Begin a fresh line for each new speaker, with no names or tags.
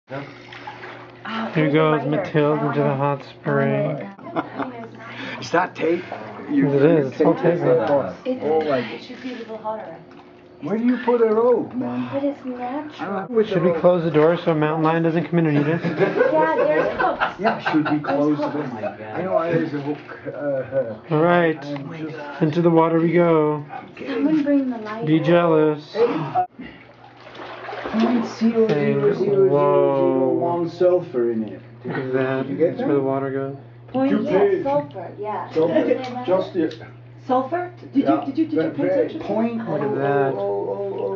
Here goes Matilda into the hot spring.
Is that tape?
It is. It's all tape.
It should be a little hotter.
Where do you put a robe, man?
But it's natural.
Should we close the door so a mountain lion doesn't come in and eat us?
Yeah, there's hooks.
Yeah, should we close the door? I know there's a hook.
Alright, into the water we go.
Someone bring the light.
Be jealous.
.00001 sulfur in it.
Look at that. That's where the water goes.
Yeah, sulfur, yeah.
Sulfur. Just the
Sulfur? Did you pay attention?
point.
Look at that.